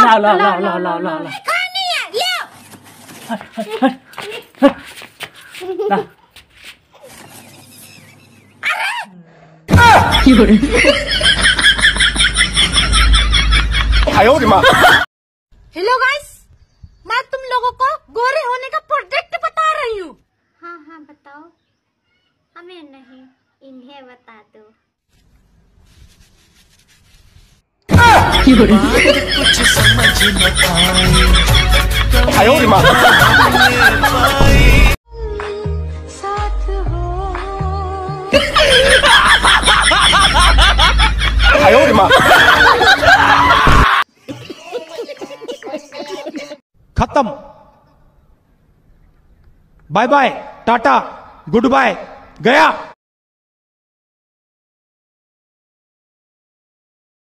लाओ लाओ लाओ लाओ लाओ लाओ लाओ खानी है ले हेलो गाइस, मैं तुम लोगों को गोरे होने का प्रोडक्ट बता रही हूँ। हाँ हाँ बताओ, हमें नहीं इन्हें बता दो। कुछ समझ न आए साथ हो खत्म। Bye bye, tata, good bye, गया।